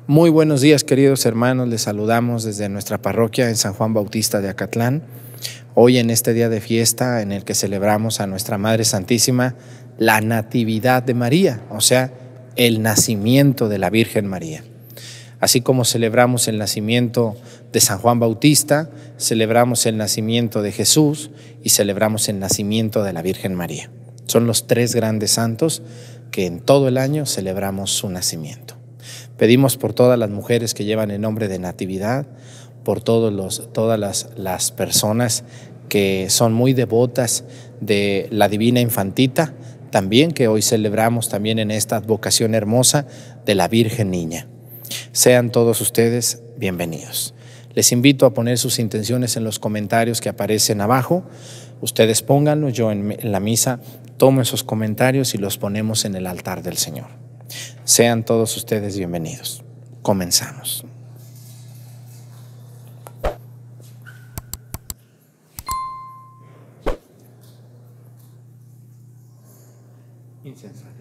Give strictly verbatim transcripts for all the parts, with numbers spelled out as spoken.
Muy buenos días, queridos hermanos. Les saludamos desde nuestra parroquia en San Juan Bautista de Acatlán. Hoy, en este día de fiesta en el que celebramos a nuestra Madre Santísima, la Natividad de María, o sea, el nacimiento de la Virgen María. Así como celebramos el nacimiento de San Juan Bautista, celebramos el nacimiento de Jesús y celebramos el nacimiento de la Virgen María. Son los tres grandes santos que en todo el año celebramos su nacimiento. Pedimos por todas las mujeres que llevan el nombre de Natividad, por todos los, todas las, las personas que son muy devotas de la Divina Infantita, también que hoy celebramos también en esta advocación hermosa de la Virgen Niña. Sean todos ustedes bienvenidos. Les invito a poner sus intenciones en los comentarios que aparecen abajo. Ustedes pónganlos, yo en, en la misa tomo esos comentarios y los ponemos en el altar del Señor. Sean todos ustedes bienvenidos. Comenzamos. Incensario.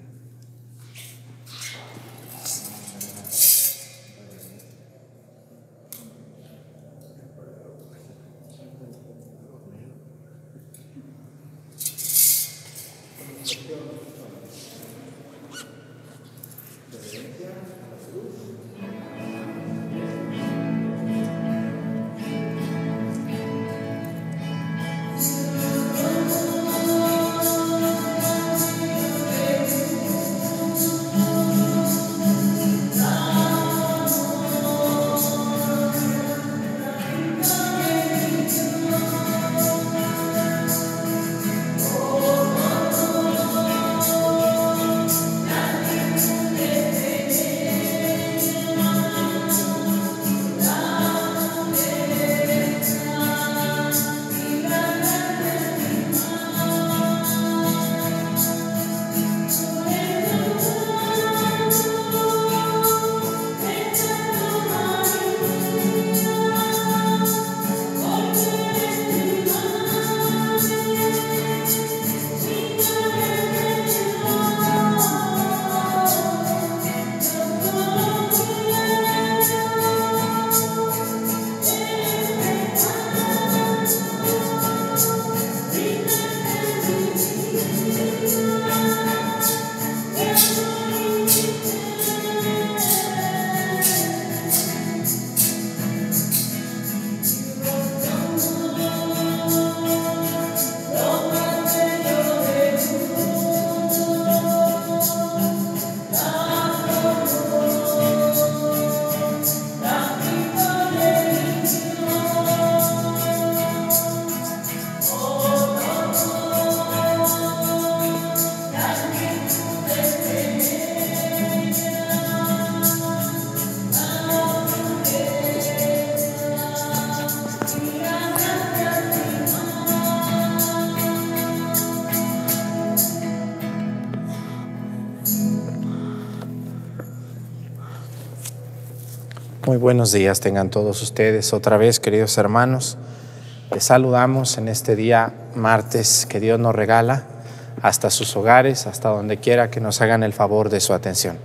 Muy buenos días tengan todos ustedes otra vez, queridos hermanos. Les saludamos en este día martes que Dios nos regala hasta sus hogares, hasta donde quiera que nos hagan el favor de su atención.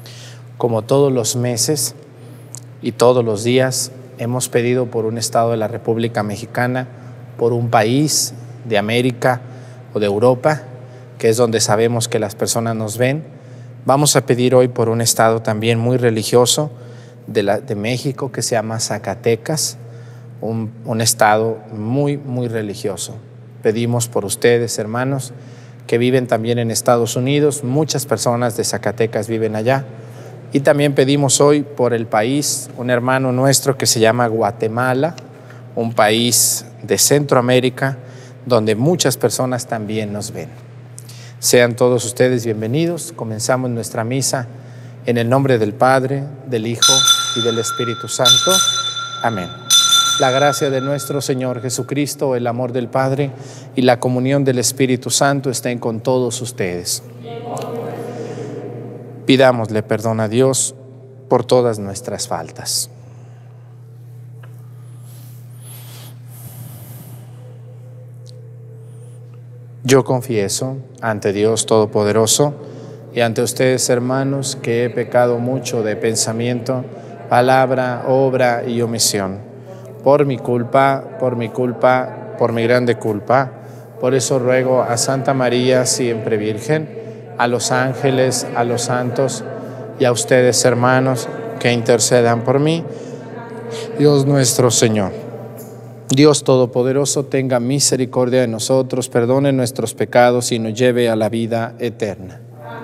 Como todos los meses y todos los días, hemos pedido por un estado de la República Mexicana, por un país de América o de Europa, que es donde sabemos que las personas nos ven. Vamos a pedir hoy por un estado también muy religioso, De, la, de México, que se llama Zacatecas, un, un estado muy, muy religioso. Pedimos por ustedes, hermanos, que viven también en Estados Unidos. Muchas personas de Zacatecas viven allá. Y también pedimos hoy por el país, un hermano nuestro que se llama Guatemala, un país de Centroamérica, donde muchas personas también nos ven. Sean todos ustedes bienvenidos. Comenzamos nuestra misa en el nombre del Padre, del Hijo y del Espíritu Santo. Amén. La gracia de nuestro Señor Jesucristo, el amor del Padre y la comunión del Espíritu Santo estén con todos ustedes. Pidámosle perdón a Dios por todas nuestras faltas. Yo confieso ante Dios Todopoderoso y ante ustedes, hermanos, que he pecado mucho de pensamiento, palabra, obra y omisión. Por mi culpa, por mi culpa, por mi grande culpa. Por eso ruego a Santa María, siempre Virgen, a los ángeles, a los santos y a ustedes, hermanos, que intercedan por mí. Dios nuestro Señor, Dios Todopoderoso, tenga misericordia de nosotros, perdone nuestros pecados y nos lleve a la vida eterna.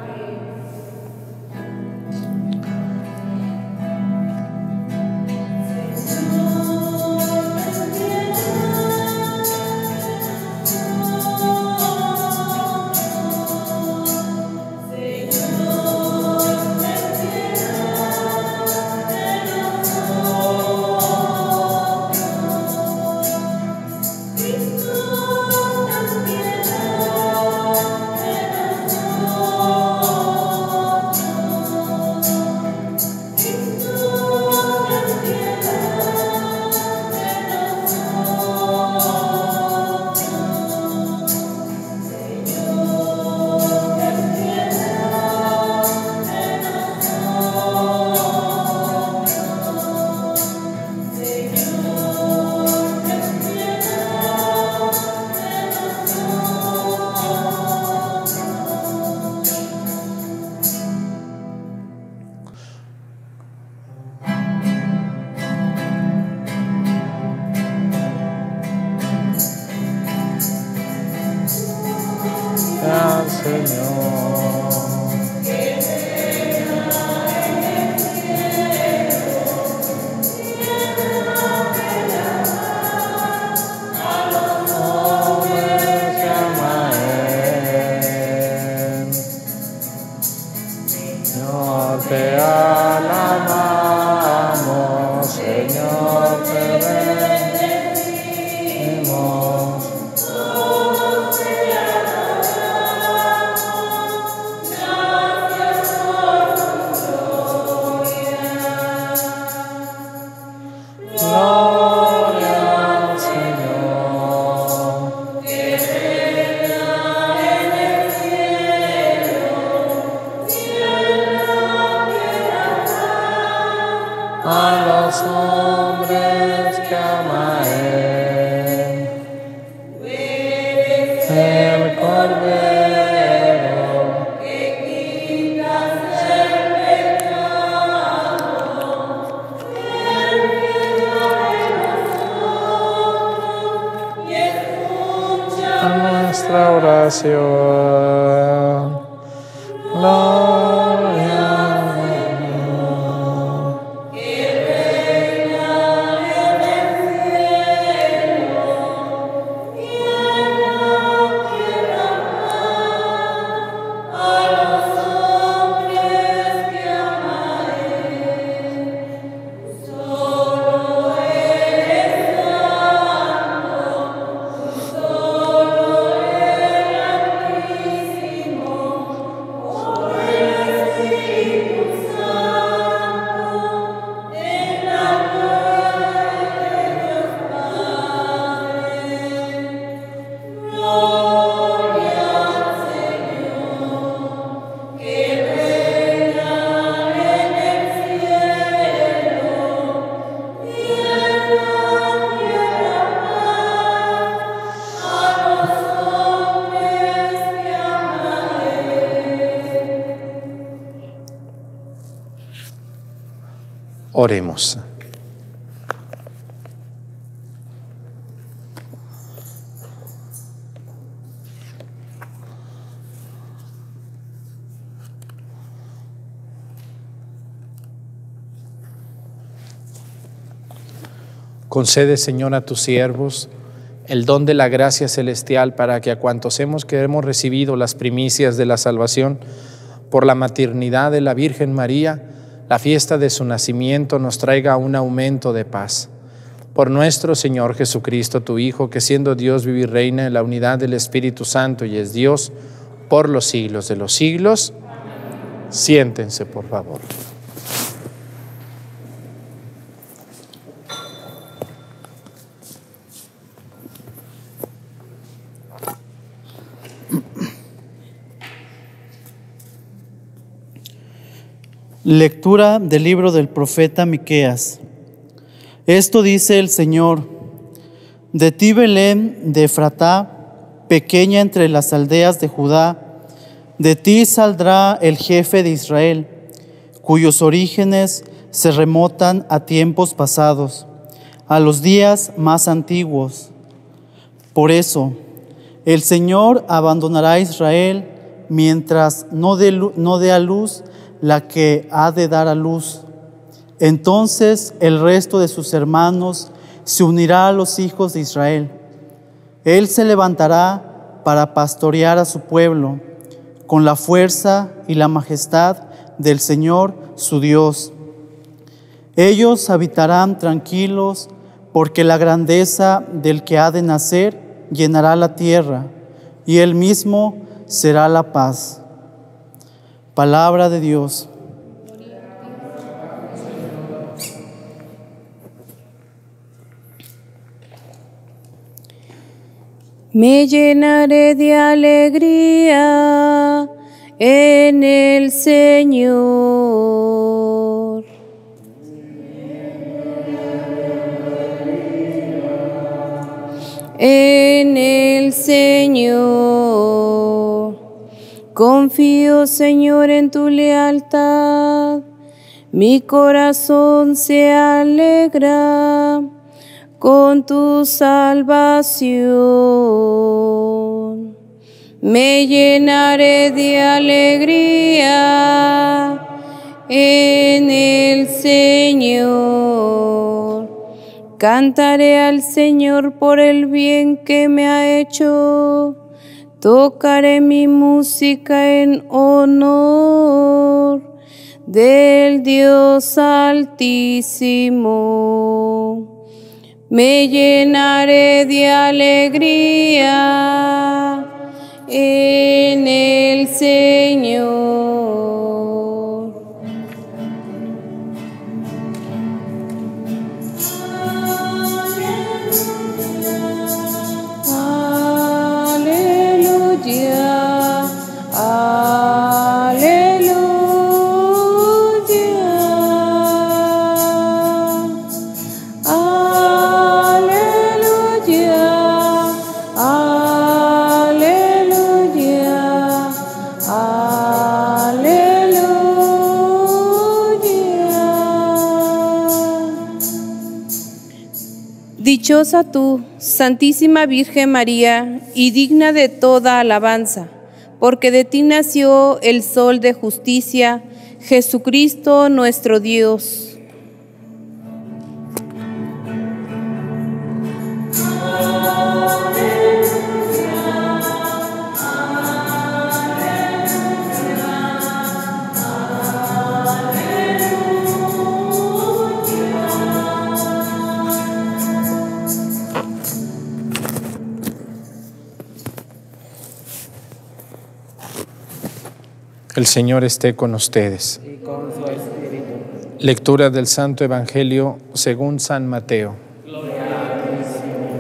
Al Señor. Señor, te alabamos, Señor, te bendecimos. A los hombres que ama Él, el Cordero que quitas el pecado, el miedo de nosotros y escucha nuestra oración. Gloria a Oremos. Concede, Señor, a tus siervos el don de la gracia celestial para que a cuantos hemos que hemos recibido las primicias de la salvación por la maternidad de la Virgen María, la fiesta de su nacimiento nos traiga un aumento de paz. Por nuestro Señor Jesucristo, tu Hijo, que siendo Dios vive y reina en la unidad del Espíritu Santo y es Dios por los siglos de los siglos. Siéntense, por favor. Lectura del libro del profeta Miqueas. Esto dice el Señor: de ti, Belén de Efratá, pequeña entre las aldeas de Judá, de ti saldrá el jefe de Israel, cuyos orígenes se remontan a tiempos pasados, a los días más antiguos. Por eso, el Señor abandonará a Israel mientras no dé, no dé a luz la que ha de dar a luz. Entonces el resto de sus hermanos se unirá a los hijos de Israel. Él se levantará para pastorear a su pueblo con la fuerza y la majestad del Señor su Dios. Ellos habitarán tranquilos, porque la grandeza del que ha de nacer llenará la tierra, y Él mismo será la paz. Palabra de Dios. Me llenaré de alegría en el Señor. En el Señor. Confío, Señor, en tu lealtad. Mi corazón se alegra con tu salvación. Me llenaré de alegría en el Señor. Cantaré al Señor por el bien que me ha hecho. Tocaré mi música en honor del Dios Altísimo. Me llenaré de alegría en el Señor. Aleluya, dichosa tú, Santísima Virgen María, y digna de toda alabanza, porque de ti nació el Sol de justicia, Jesucristo nuestro Dios. El Señor esté con ustedes. Y con su espíritu. Lectura del Santo Evangelio según San Mateo. Gloria a ti, Señor.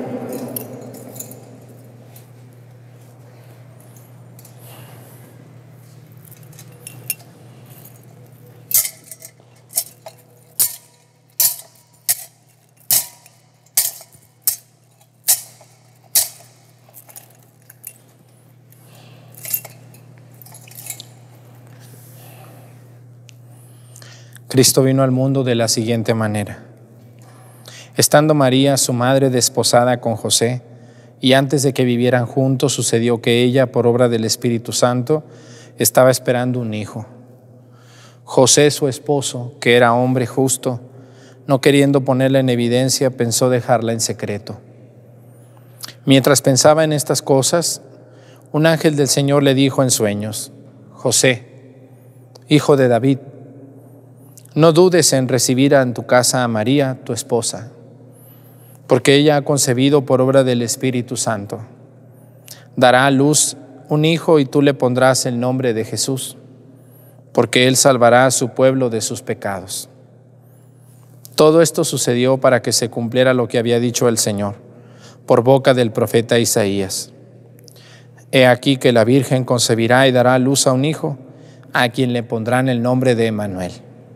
Cristo vino al mundo de la siguiente manera. Estando María, su madre, desposada con José, y antes de que vivieran juntos, sucedió que ella, por obra del Espíritu Santo, estaba esperando un hijo. José, su esposo, que era hombre justo, no queriendo ponerla en evidencia, pensó dejarla en secreto. Mientras pensaba en estas cosas, un ángel del Señor le dijo en sueños: José, hijo de David, no dudes en recibir en tu casa a María, tu esposa, porque ella ha concebido por obra del Espíritu Santo. Dará a luz un hijo y tú le pondrás el nombre de Jesús, porque él salvará a su pueblo de sus pecados. Todo esto sucedió para que se cumpliera lo que había dicho el Señor por boca del profeta Isaías. He aquí que la Virgen concebirá y dará a luz a un hijo, a quien le pondrán el nombre de Emmanuel,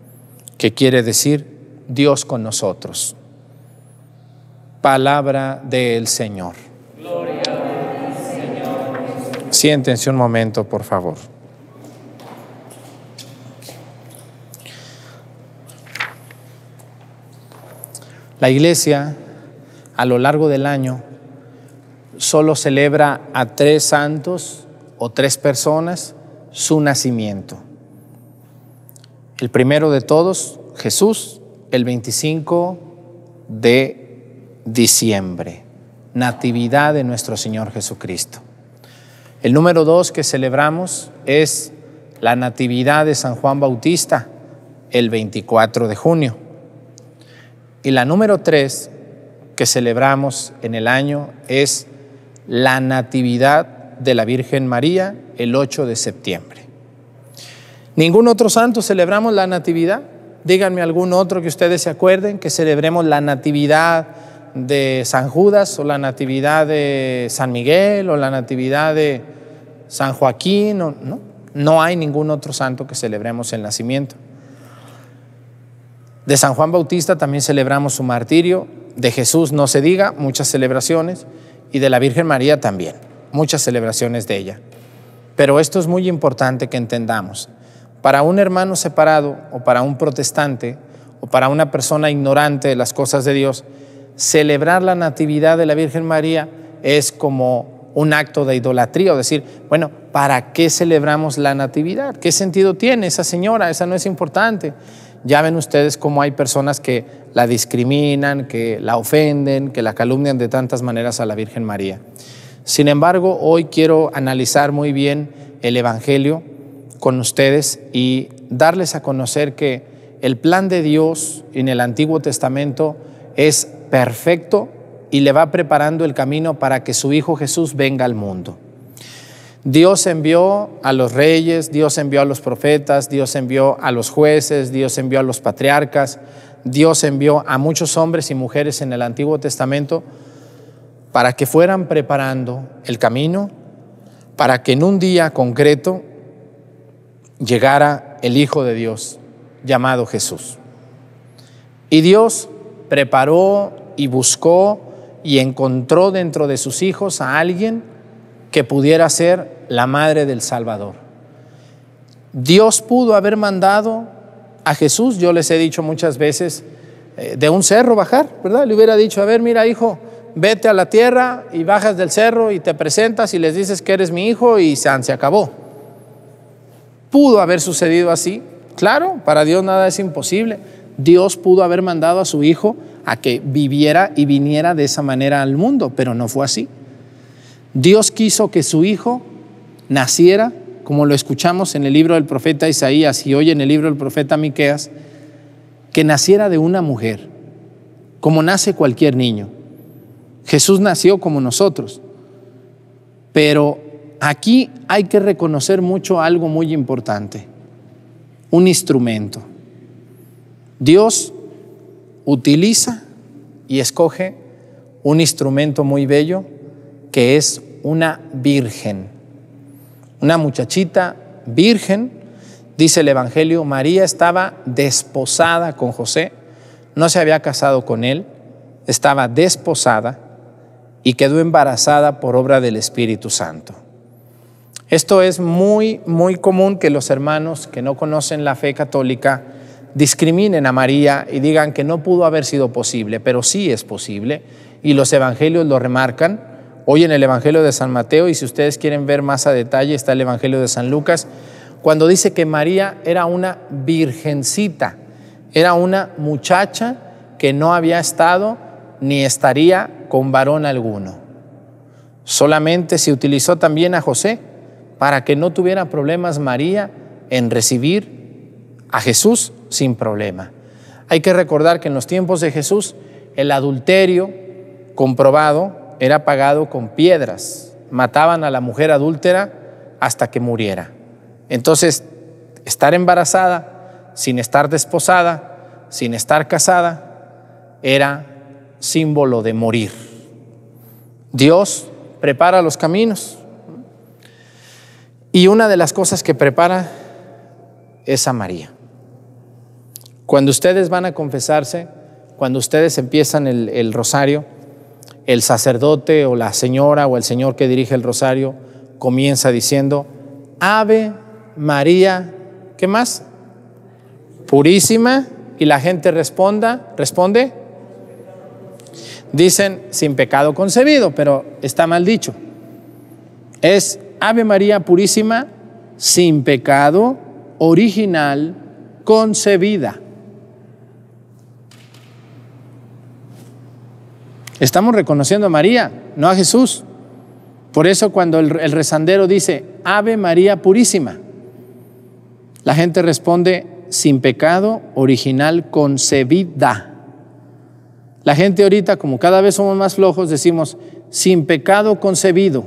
que quiere decir Dios con nosotros. Palabra del Señor. Gloria a ti, Señor. Siéntense un momento, por favor. La Iglesia, a lo largo del año, solo celebra a tres santos o tres personas su nacimiento. El primero de todos, Jesús, el veinticinco de diciembre, Natividad de nuestro Señor Jesucristo. El número dos que celebramos es la Natividad de San Juan Bautista, el veinticuatro de junio. Y la número tres que celebramos en el año es la Natividad de la Virgen María, el ocho de septiembre. ¿Ningún otro santo celebramos la Natividad? Díganme algún otro que ustedes se acuerden que celebremos la Natividad de San Judas, o la Natividad de San Miguel, o la Natividad de San Joaquín. O, no, no hay ningún otro santo que celebremos el nacimiento. De San Juan Bautista también celebramos su martirio. De Jesús no se diga, muchas celebraciones. Y de la Virgen María también, muchas celebraciones de ella. Pero esto es muy importante que entendamos. Para un hermano separado, o para un protestante, o para una persona ignorante de las cosas de Dios, celebrar la Natividad de la Virgen María es como un acto de idolatría, o decir, bueno, ¿para qué celebramos la Natividad? ¿Qué sentido tiene esa señora? Esa no es importante. Ya ven ustedes cómo hay personas que la discriminan, que la ofenden, que la calumnian de tantas maneras a la Virgen María. Sin embargo, hoy quiero analizar muy bien el Evangelio con ustedes y darles a conocer que el plan de Dios en el Antiguo Testamento es perfecto y le va preparando el camino para que su Hijo Jesús venga al mundo. Dios envió a los reyes, Dios envió a los profetas, Dios envió a los jueces, Dios envió a los patriarcas, Dios envió a muchos hombres y mujeres en el Antiguo Testamento para que fueran preparando el camino, para que en un día concreto llegara el Hijo de Dios llamado Jesús. Y Dios preparó y buscó y encontró dentro de sus hijos a alguien que pudiera ser la madre del Salvador. Dios pudo haber mandado a Jesús, yo les he dicho muchas veces, eh, de un cerro bajar, ¿verdad? Le hubiera dicho, a ver, mira hijo, vete a la tierra y bajas del cerro y te presentas y les dices que eres mi hijo y se, se acabó. ¿Pudo haber sucedido así? Claro, para Dios nada es imposible. Dios pudo haber mandado a su hijo a que viviera y viniera de esa manera al mundo, pero no fue así. Dios quiso que su hijo naciera, como lo escuchamos en el libro del profeta Isaías y hoy en el libro del profeta Miqueas, que naciera de una mujer, como nace cualquier niño. Jesús nació como nosotros, pero aquí hay que reconocer mucho algo muy importante, un instrumento. Dios utiliza y escoge un instrumento muy bello que es una virgen, una muchachita virgen. Dice el Evangelio, María estaba desposada con José, no se había casado con él, estaba desposada y quedó embarazada por obra del Espíritu Santo. Esto es muy, muy común que los hermanos que no conocen la fe católica discriminen a María y digan que no pudo haber sido posible, pero sí es posible y los evangelios lo remarcan. Hoy en el Evangelio de San Mateo, y si ustedes quieren ver más a detalle, está el Evangelio de San Lucas, cuando dice que María era una virgencita, era una muchacha que no había estado ni estaría con varón alguno. Solamente se utilizó también a José para que no tuviera problemas María en recibir a Jesús sin problema. Hay que recordar que en los tiempos de Jesús el adulterio comprobado era pagado con piedras. Mataban a la mujer adúltera hasta que muriera. Entonces, estar embarazada, sin estar desposada, sin estar casada, era símbolo de morir. Dios prepara los caminos. Y una de las cosas que prepara es a María. Cuando ustedes van a confesarse, cuando ustedes empiezan el, el rosario, el sacerdote o la señora o el señor que dirige el rosario comienza diciendo, Ave María, ¿qué más? Purísima, y la gente responda, responde, dicen sin pecado concebido, pero está mal dicho. Es Ave María Purísima, sin pecado original concebida. Estamos reconociendo a María, no a Jesús. Por eso cuando el, el rezandero dice Ave María Purísima, la gente responde sin pecado original concebida. La gente ahorita, como cada vez somos más flojos, decimos sin pecado concebido.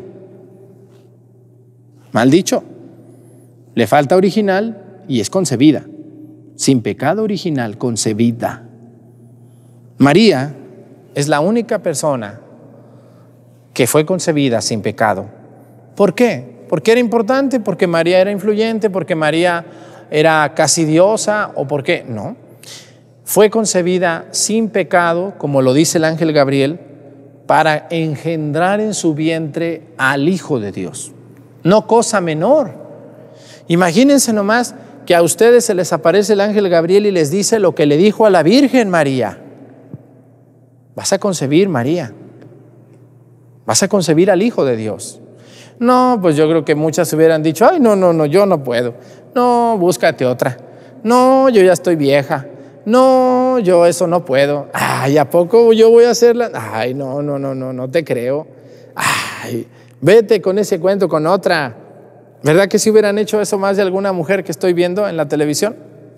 Mal dicho. Le falta original y es concebida. Sin pecado original concebida. María es la única persona que fue concebida sin pecado. ¿Por qué? ¿Porque era importante? ¿Porque María era influyente? ¿Porque María era casi diosa? ¿O por qué? No. Fue concebida sin pecado, como lo dice el ángel Gabriel, para engendrar en su vientre al Hijo de Dios. No cosa menor. Imagínense nomás que a ustedes se les aparece el ángel Gabriel y les dice lo que le dijo a la Virgen María. Vas a concebir, María. Vas a concebir al Hijo de Dios. No, pues yo creo que muchas hubieran dicho, ay, no, no, no, yo no puedo. No, búscate otra. No, yo ya estoy vieja. No, yo eso no puedo. Ay, ¿a poco yo voy a hacerla? Ay, no, no, no, no, no te creo. Ay, vete con ese cuento con otra. ¿Verdad que si hubieran hecho eso más de alguna mujer que estoy viendo en la televisión?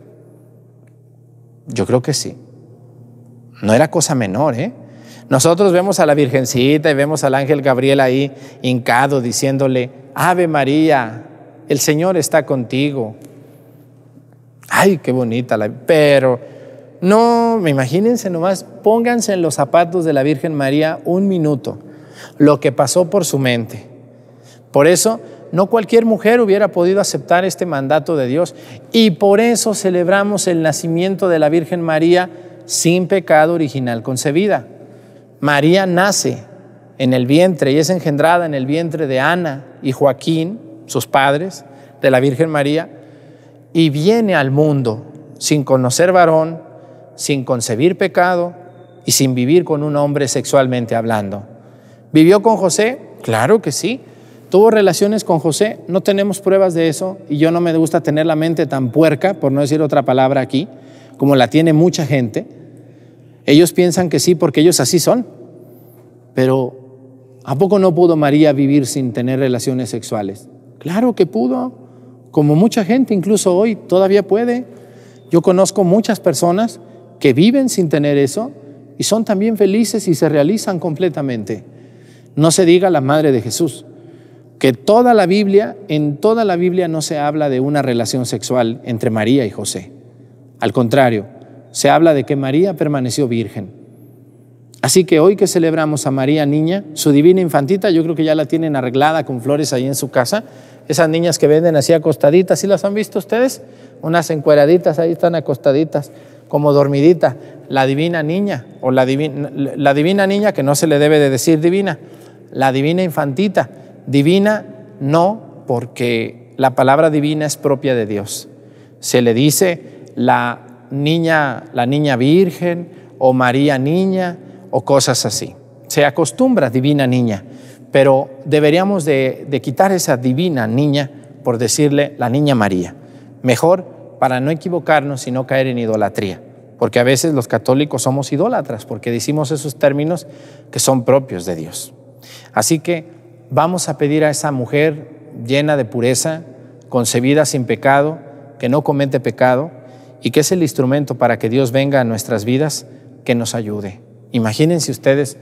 Yo creo que sí. No era cosa menor, ¿eh? Nosotros vemos a la Virgencita y vemos al ángel Gabriel ahí hincado diciéndole, Ave María, el Señor está contigo. Ay, qué bonita la... Pero no, imagínense nomás, pónganse en los zapatos de la Virgen María un minuto, lo que pasó por su mente. Por eso, no cualquier mujer hubiera podido aceptar este mandato de Dios y por eso celebramos el nacimiento de la Virgen María sin pecado original concebida. María nace en el vientre y es engendrada en el vientre de Ana y Joaquín, sus padres, de la Virgen María, y viene al mundo sin conocer varón, sin concebir pecado y sin vivir con un hombre sexualmente hablando. ¿Vivió con José? Claro que sí. ¿Tuvo relaciones con José? No tenemos pruebas de eso y yo no me gusta tener la mente tan puerca, por no decir otra palabra aquí, como la tiene mucha gente. Ellos piensan que sí porque ellos así son. Pero ¿a poco no pudo María vivir sin tener relaciones sexuales? Claro que pudo, como mucha gente incluso hoy todavía puede. Yo conozco muchas personas que viven sin tener eso y son también felices y se realizan completamente. No se diga la Madre de Jesús, que toda la Biblia, en toda la Biblia no se habla de una relación sexual entre María y José. Al contrario, se habla de que María permaneció virgen. Así que hoy que celebramos a María niña, su divina infantita, yo creo que ya la tienen arreglada con flores ahí en su casa. Esas niñas que venden así acostaditas, ¿sí las han visto ustedes? Unas encueraditas ahí están acostaditas, como dormidita. La divina niña, o la divina, la divina niña que no se le debe de decir divina, la divina infantita. Divina no, porque la palabra divina es propia de Dios. Se le dice la niña, la niña virgen o María niña o cosas así. Se acostumbra divina niña, pero deberíamos de, de quitar esa divina niña por decirle la niña María. Mejor para no equivocarnos y no caer en idolatría, porque a veces los católicos somos idólatras porque decimos esos términos que son propios de Dios. Así que vamos a pedir a esa mujer llena de pureza, concebida sin pecado, que no comete pecado y que es el instrumento para que Dios venga a nuestras vidas, que nos ayude. Imagínense ustedes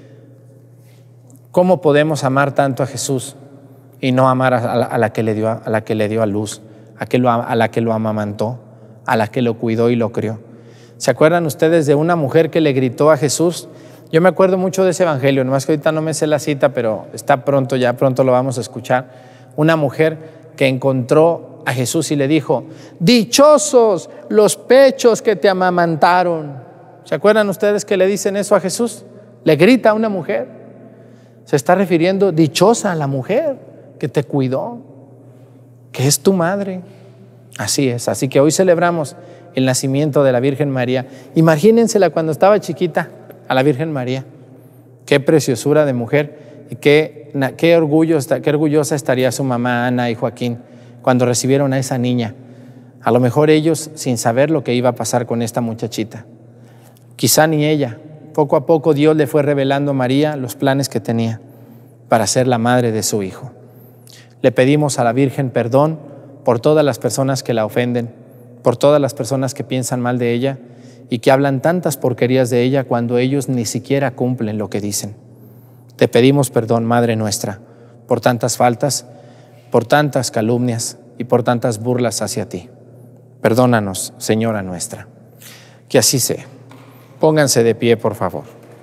cómo podemos amar tanto a Jesús y no amar a la, a la que le dio, a la que le dio a luz, a, que lo, a la que lo amamantó, a la que lo cuidó y lo crió. ¿Se acuerdan ustedes de una mujer que le gritó a Jesús? Yo me acuerdo mucho de ese evangelio, nomás que ahorita no me sé la cita, pero está pronto, ya pronto lo vamos a escuchar. Una mujer que encontró a Jesús y le dijo: dichosos los pechos que te amamantaron. ¿Se acuerdan ustedes que le dicen eso a Jesús? Le grita a una mujer. Se está refiriendo: dichosa a la mujer que te cuidó, que es tu madre. Así es, así que hoy celebramos el nacimiento de la Virgen María. Imagínensela cuando estaba chiquita, a la Virgen María. Qué preciosura de mujer y qué, qué, orgullo, qué orgullosa estaría su mamá Ana y Joaquín cuando recibieron a esa niña. A lo mejor ellos sin saber lo que iba a pasar con esta muchachita. Quizá ni ella. Poco a poco Dios le fue revelando a María los planes que tenía para ser la madre de su hijo. Le pedimos a la Virgen perdón por todas las personas que la ofenden, por todas las personas que piensan mal de ella y que hablan tantas porquerías de ella cuando ellos ni siquiera cumplen lo que dicen. Te pedimos perdón, Madre nuestra, por tantas faltas, por tantas calumnias y por tantas burlas hacia ti. Perdónanos, Señora nuestra. Que así sea. Pónganse de pie, por favor.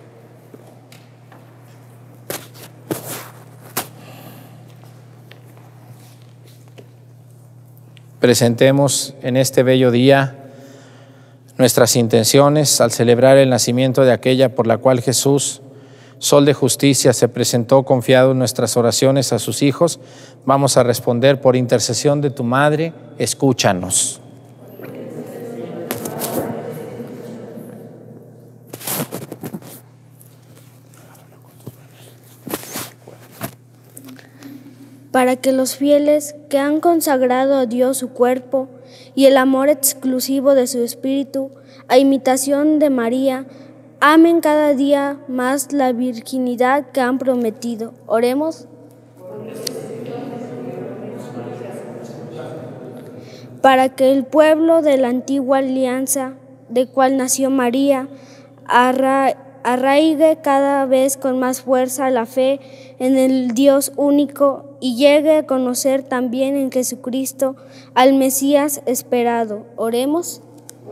Presentemos en este bello día nuestras intenciones al celebrar el nacimiento de aquella por la cual Jesús, Sol de Justicia, se presentó confiado en nuestras oraciones a sus hijos. Vamos a responder: por intercesión de tu Madre, escúchanos. Para que los fieles que han consagrado a Dios su cuerpo y el amor exclusivo de su espíritu, a imitación de María, amen cada día más la virginidad que han prometido. Oremos. Para que el pueblo de la antigua alianza, de cual nació María, arra arraigue cada vez con más fuerza la fe en el Dios único y llegue a conocer también en Jesucristo al Mesías esperado. Oremos.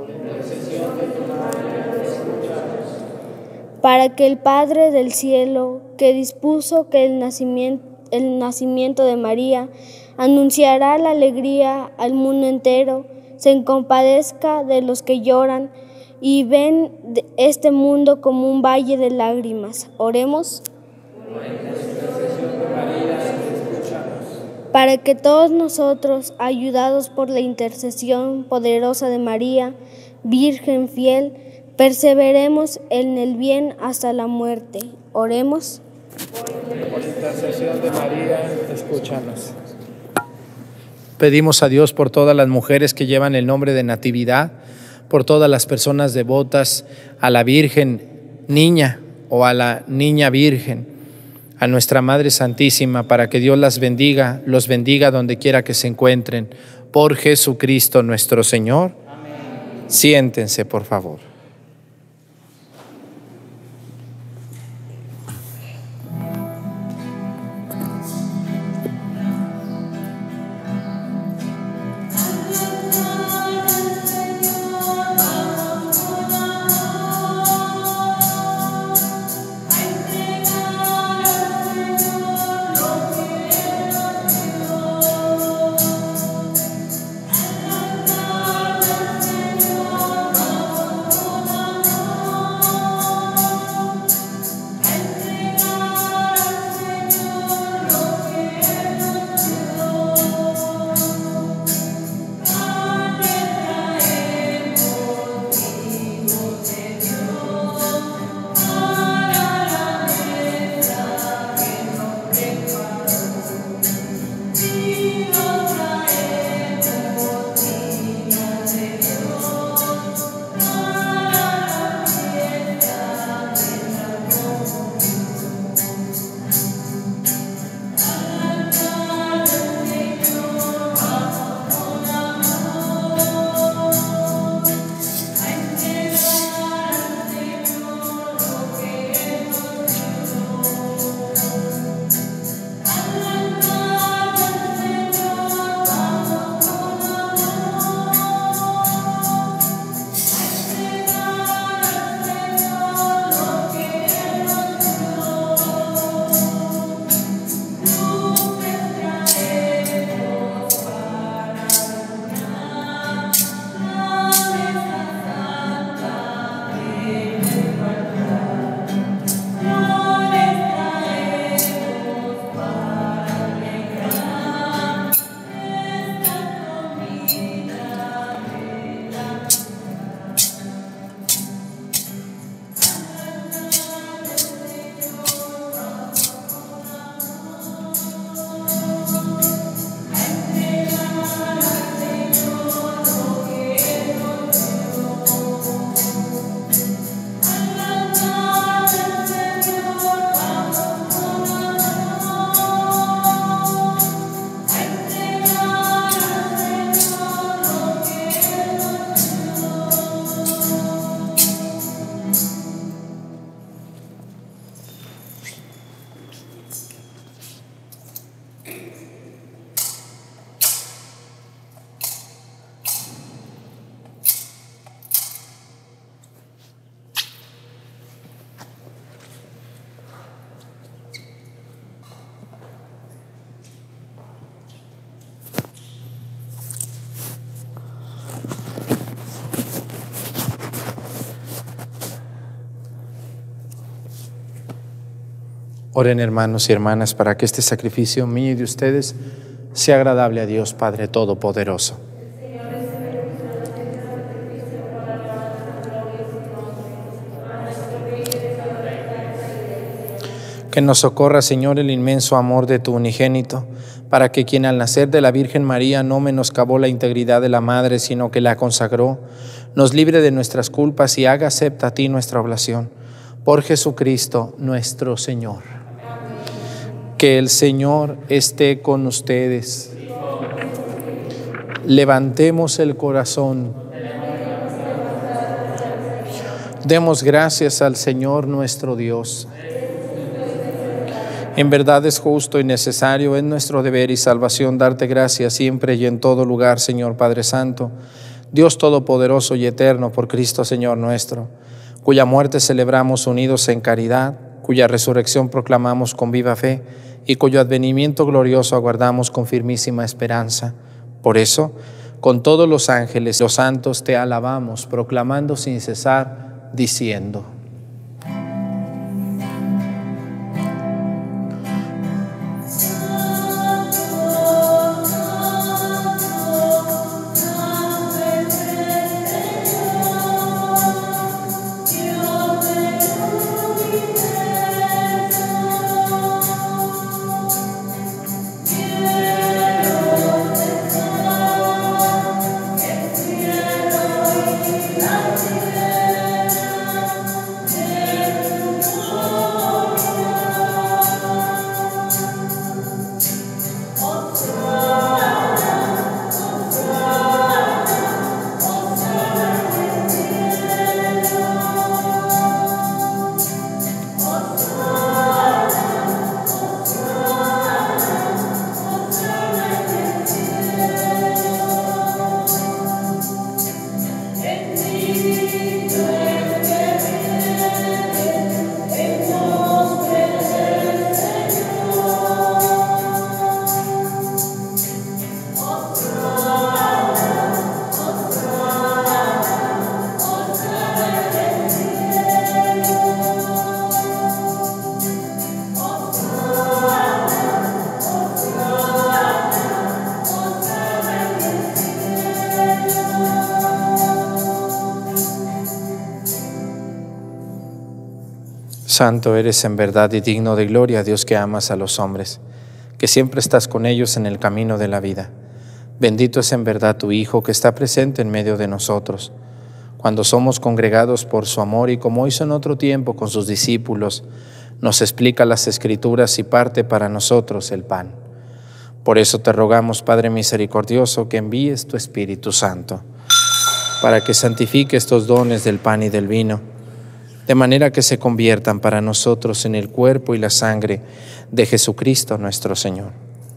Para que el Padre del cielo, que dispuso que el nacimiento, el nacimiento de María anunciará la alegría al mundo entero, se compadezca de los que lloran y ven este mundo como un valle de lágrimas. Oremos. Para que todos nosotros, ayudados por la intercesión poderosa de María, Virgen fiel, perseveremos en el bien hasta la muerte. Oremos. Por intercesión de María, escúchanos. Pedimos a Dios por todas las mujeres que llevan el nombre de Natividad, por todas las personas devotas a la Virgen Niña o a la Niña Virgen, a nuestra Madre Santísima, para que Dios las bendiga, los bendiga donde quiera que se encuentren. Por Jesucristo nuestro Señor. Amén. Siéntense, por favor. Oren, hermanos y hermanas, para que este sacrificio mío y de ustedes sea agradable a Dios Padre Todopoderoso. Que nos socorra, Señor, el inmenso amor de tu unigénito, para que quien al nacer de la Virgen María no menoscabó la integridad de la Madre, sino que la consagró, nos libre de nuestras culpas y haga acepta a ti nuestra oblación. Por Jesucristo nuestro Señor. Que el Señor esté con ustedes. Levantemos el corazón. Demos gracias al Señor nuestro Dios. En verdad es justo y necesario, es nuestro deber y salvación darte gracias siempre y en todo lugar, Señor Padre Santo, Dios Todopoderoso y Eterno, por Cristo Señor nuestro, cuya muerte celebramos unidos en caridad, cuya resurrección proclamamos con viva fe y cuyo advenimiento glorioso aguardamos con firmísima esperanza. Por eso, con todos los ángeles y los santos te alabamos, proclamando sin cesar, diciendo: Santo eres en verdad y digno de gloria, Dios que amas a los hombres, que siempre estás con ellos en el camino de la vida. Bendito es en verdad tu Hijo, que está presente en medio de nosotros, cuando somos congregados por su amor y como hizo en otro tiempo con sus discípulos, nos explica las Escrituras y parte para nosotros el pan. Por eso te rogamos, Padre misericordioso, que envíes tu Espíritu Santo, para que santifique estos dones del pan y del vino, de manera que se conviertan para nosotros en el cuerpo y la sangre de Jesucristo nuestro Señor,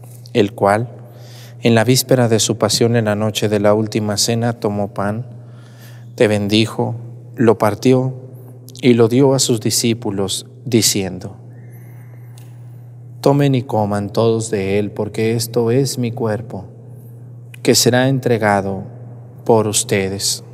el cual, en la víspera de su pasión en la noche de la última cena, tomó pan, te bendijo, lo partió y lo dio a sus discípulos, diciendo: tomen y coman todos de él, porque esto es mi cuerpo, que será entregado por ustedes.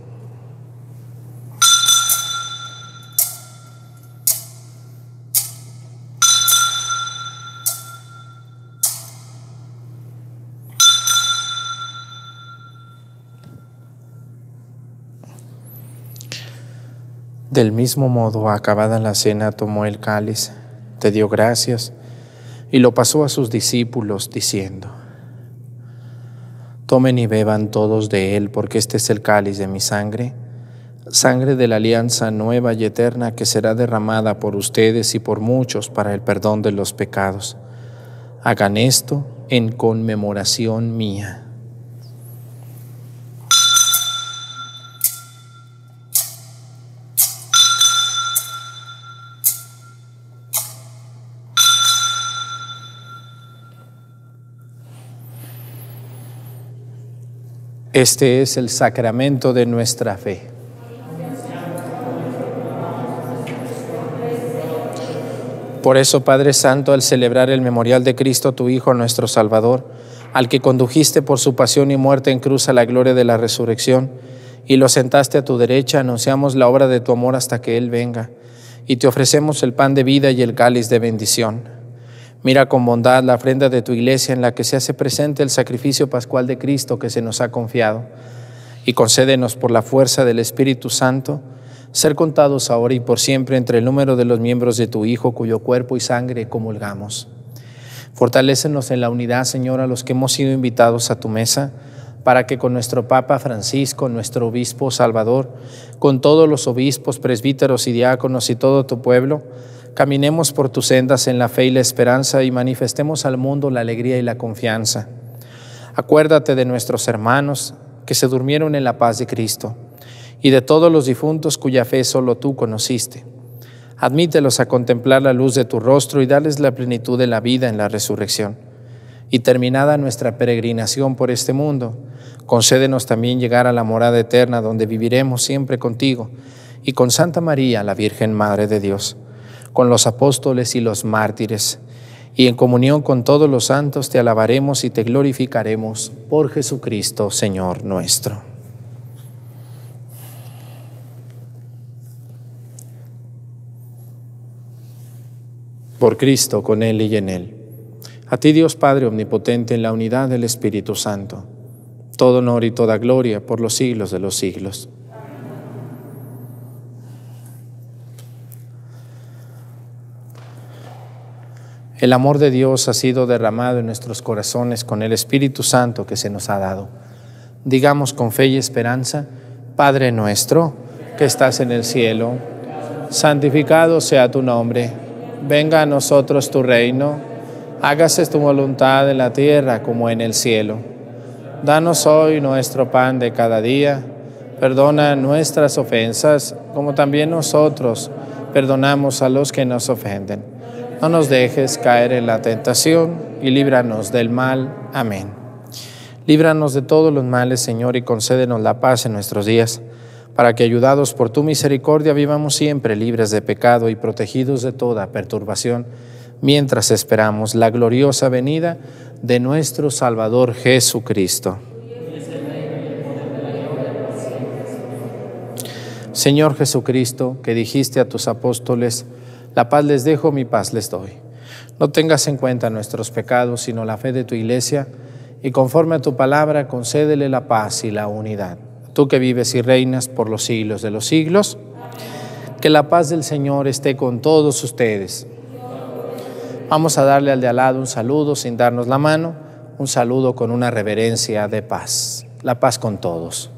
Del mismo modo, acabada la cena, tomó el cáliz, te dio gracias y lo pasó a sus discípulos, diciendo: tomen y beban todos de él, porque este es el cáliz de mi sangre, sangre de la alianza nueva y eterna, que será derramada por ustedes y por muchos para el perdón de los pecados. Hagan esto en conmemoración mía. Este es el sacramento de nuestra fe. Por eso, Padre Santo, al celebrar el memorial de Cristo, tu Hijo, nuestro Salvador, al que condujiste por su pasión y muerte en cruz a la gloria de la resurrección, y lo sentaste a tu derecha, anunciamos la obra de tu amor hasta que Él venga. y te ofrecemos el pan de vida y el cáliz de bendición. Mira con bondad la ofrenda de tu iglesia en la que se hace presente el sacrificio pascual de Cristo que se nos ha confiado, y concédenos por la fuerza del Espíritu Santo ser contados ahora y por siempre entre el número de los miembros de tu Hijo, cuyo cuerpo y sangre comulgamos. Fortalécenos en la unidad, Señor, a los que hemos sido invitados a tu mesa, para que con nuestro Papa Francisco, nuestro Obispo Salvador, con todos los obispos, presbíteros y diáconos y todo tu pueblo, caminemos por tus sendas en la fe y la esperanza y manifestemos al mundo la alegría y la confianza. Acuérdate de nuestros hermanos que se durmieron en la paz de Cristo y de todos los difuntos cuya fe solo tú conociste. Admítelos a contemplar la luz de tu rostro y darles la plenitud de la vida en la resurrección. Y terminada nuestra peregrinación por este mundo, concédenos también llegar a la morada eterna donde viviremos siempre contigo y con Santa María, la Virgen Madre de Dios, con los apóstoles y los mártires, y en comunión con todos los santos te alabaremos y te glorificaremos por Jesucristo, Señor nuestro. Por Cristo, con Él y en Él. A ti, Dios Padre omnipotente, en la unidad del Espíritu Santo, todo honor y toda gloria por los siglos de los siglos. El amor de Dios ha sido derramado en nuestros corazones con el Espíritu Santo que se nos ha dado. Digamos con fe y esperanza: Padre nuestro, que estás en el cielo, santificado sea tu nombre. Venga a nosotros tu reino. Hágase tu voluntad en la tierra como en el cielo. Danos hoy nuestro pan de cada día. Perdona nuestras ofensas, como también nosotros perdonamos a los que nos ofenden. No nos dejes caer en la tentación y líbranos del mal. Amén. Líbranos de todos los males, Señor, y concédenos la paz en nuestros días, para que, ayudados por tu misericordia, vivamos siempre libres de pecado y protegidos de toda perturbación, mientras esperamos la gloriosa venida de nuestro Salvador Jesucristo. Señor Jesucristo, que dijiste a tus apóstoles: la paz les dejo, mi paz les doy. No tengas en cuenta nuestros pecados, sino la fe de tu iglesia, y conforme a tu palabra, concédele la paz y la unidad. Tú que vives y reinas por los siglos de los siglos, que la paz del Señor esté con todos ustedes. Vamos a darle al de al lado un saludo sin darnos la mano, un saludo con una reverencia de paz. La paz con todos.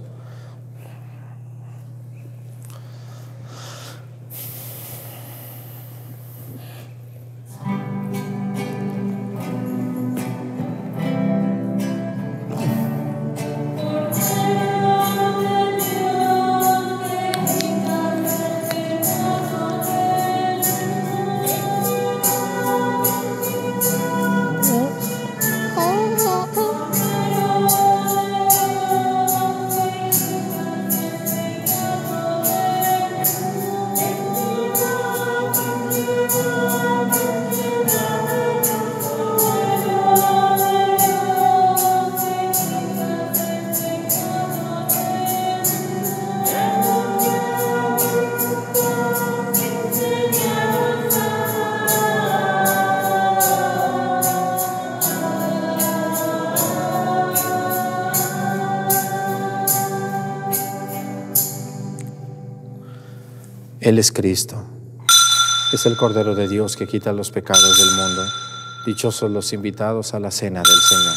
Él es Cristo, es el Cordero de Dios que quita los pecados del mundo. Dichosos los invitados a la cena del Señor.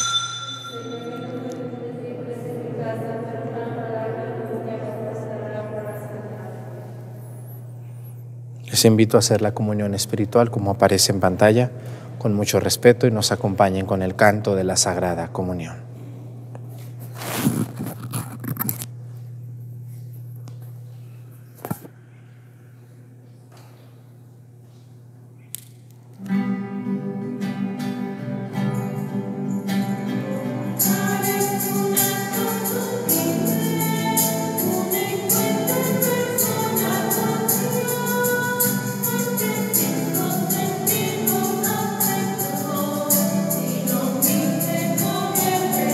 Les invito a hacer la comunión espiritual como aparece en pantalla, con mucho respeto, y nos acompañen con el canto de la Sagrada Comunión. Thank you.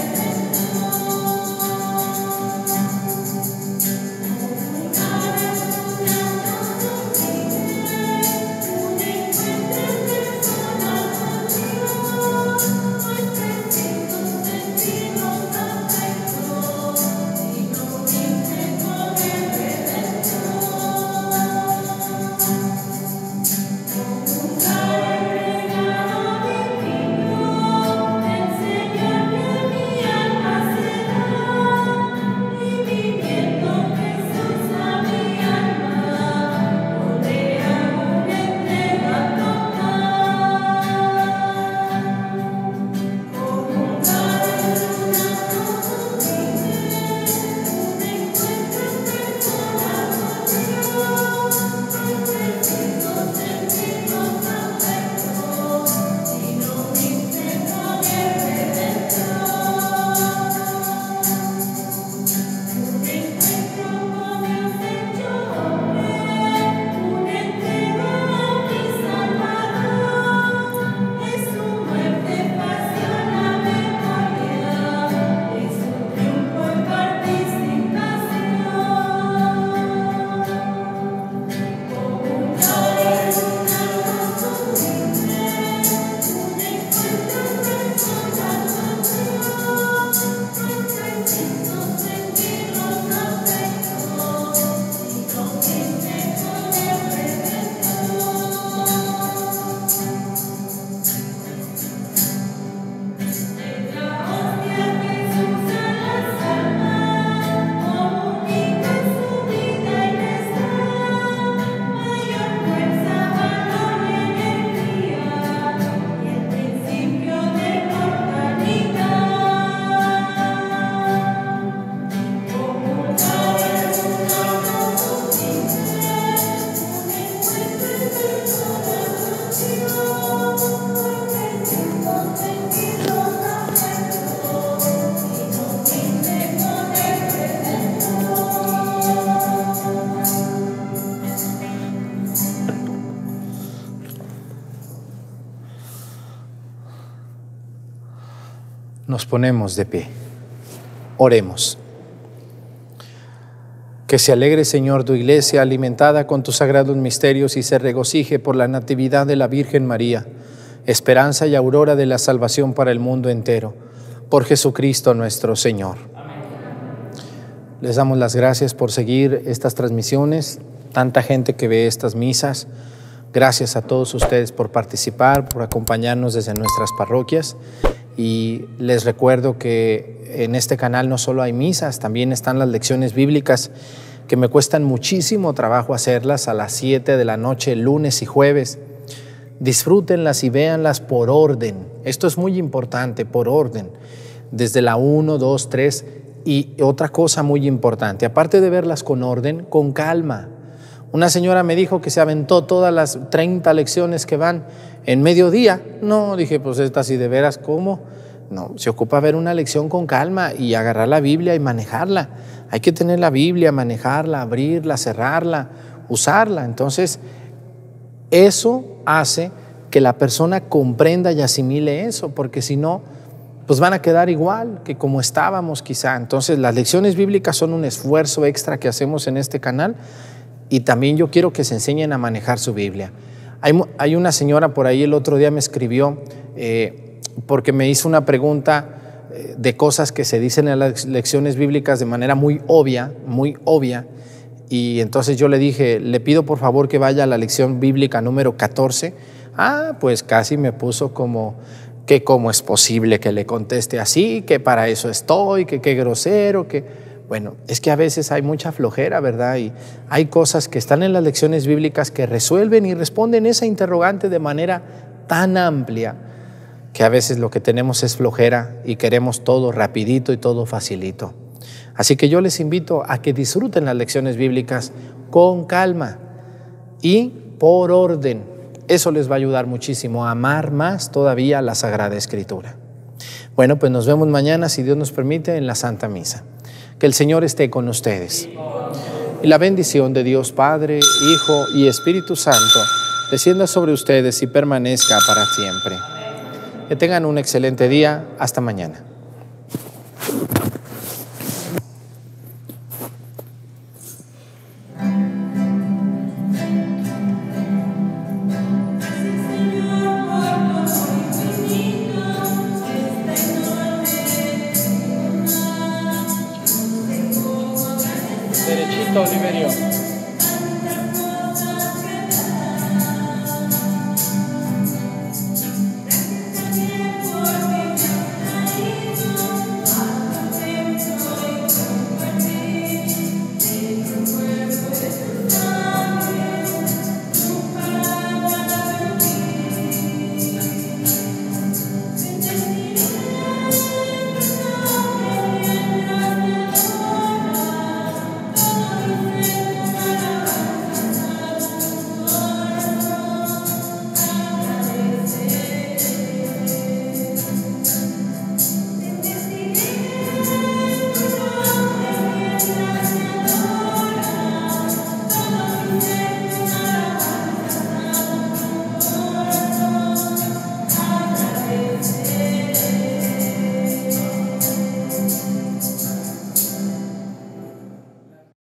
Nos ponemos de pie. Oremos. Que se alegre, Señor, tu iglesia, alimentada con tus sagrados misterios, y se regocije por la natividad de la Virgen María, esperanza y aurora de la salvación para el mundo entero. Por Jesucristo nuestro Señor. Amén. Les damos las gracias por seguir estas transmisiones, tanta gente que ve estas misas. Gracias a todos ustedes por participar, por acompañarnos desde nuestras parroquias. Y les recuerdo que en este canal no solo hay misas, también están las lecciones bíblicas, que me cuestan muchísimo trabajo hacerlas a las siete de la noche, lunes y jueves. Disfrútenlas y véanlas por orden. Esto es muy importante, por orden. Desde la uno, dos, tres. Y otra cosa muy importante, aparte de verlas con orden, con calma. Una señora me dijo que se aventó todas las treinta lecciones que van en mediodía. No, dije, pues esta sí de veras, ¿cómo? No, se ocupa ver una lección con calma y agarrar la Biblia y manejarla. Hay que tener la Biblia, manejarla, abrirla, cerrarla, usarla. Entonces, eso hace que la persona comprenda y asimile eso, porque si no, pues van a quedar igual que como estábamos quizá. Entonces, las lecciones bíblicas son un esfuerzo extra que hacemos en este canal. Y también yo quiero que se enseñen a manejar su Biblia. Hay, hay una señora por ahí el otro día me escribió eh, porque me hizo una pregunta eh, de cosas que se dicen en las lecciones bíblicas de manera muy obvia, muy obvia. Y entonces yo le dije, le pido por favor que vaya a la lección bíblica número catorce. Ah, pues casi me puso como que cómo es posible que le conteste así, que para eso estoy, que qué grosero, que... Bueno, es que a veces hay mucha flojera, ¿verdad? Y hay cosas que están en las lecciones bíblicas que resuelven y responden esa interrogante de manera tan amplia que a veces lo que tenemos es flojera y queremos todo rapidito y todo facilito. Así que yo les invito a que disfruten las lecciones bíblicas con calma y por orden. Eso les va a ayudar muchísimo a amar más todavía la Sagrada Escritura. Bueno, pues nos vemos mañana, si Dios nos permite, en la Santa Misa. Que el Señor esté con ustedes. Y la bendición de Dios Padre, Hijo y Espíritu Santo descienda sobre ustedes y permanezca para siempre. Que tengan un excelente día. Hasta mañana.